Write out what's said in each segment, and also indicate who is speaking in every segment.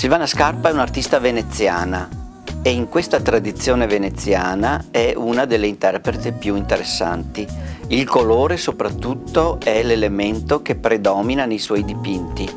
Speaker 1: Silvana Scarpa è un'artista veneziana e in questa tradizione veneziana è una delle interpreti più interessanti. Il colore soprattutto è l'elemento che predomina nei suoi dipinti.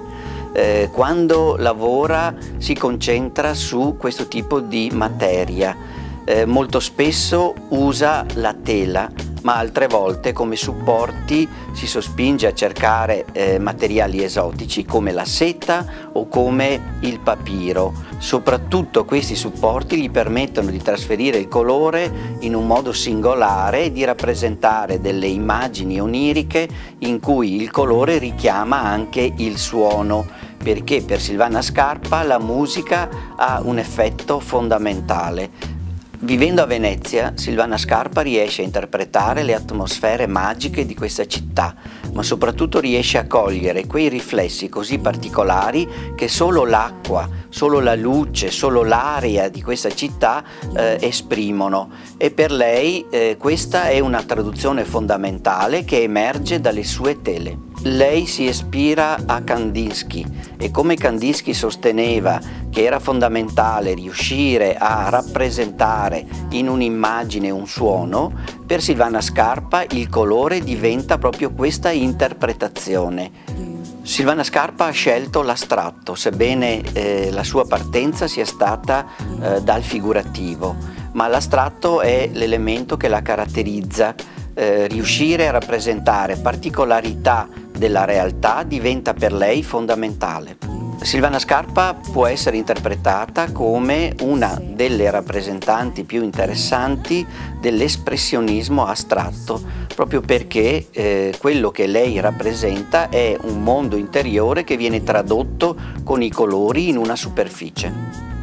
Speaker 1: Quando lavora si concentra su questo tipo di materia. Molto spesso usa la tela, ma altre volte come supporti si sospinge a cercare materiali esotici come la seta o come il papiro. Soprattutto questi supporti gli permettono di trasferire il colore in un modo singolare e di rappresentare delle immagini oniriche in cui il colore richiama anche il suono, perché per Silvana Scarpa la musica ha un effetto fondamentale. Vivendo a Venezia, Silvana Scarpa riesce a interpretare le atmosfere magiche di questa città, ma soprattutto riesce a cogliere quei riflessi così particolari che solo l'acqua, solo la luce, solo l'aria di questa città esprimono. E per lei questa è una traduzione fondamentale che emerge dalle sue tele. Lei si ispira a Kandinsky e come Kandinsky sosteneva che era fondamentale riuscire a rappresentare in un'immagine un suono, per Silvana Scarpa il colore diventa proprio questa interpretazione. Silvana Scarpa ha scelto l'astratto, sebbene la sua partenza sia stata dal figurativo, ma l'astratto è l'elemento che la caratterizza. Riuscire a rappresentare particolarità della realtà diventa per lei fondamentale. Silvana Scarpa può essere interpretata come una delle rappresentanti più interessanti dell'espressionismo astratto, proprio perché quello che lei rappresenta è un mondo interiore che viene tradotto con i colori in una superficie.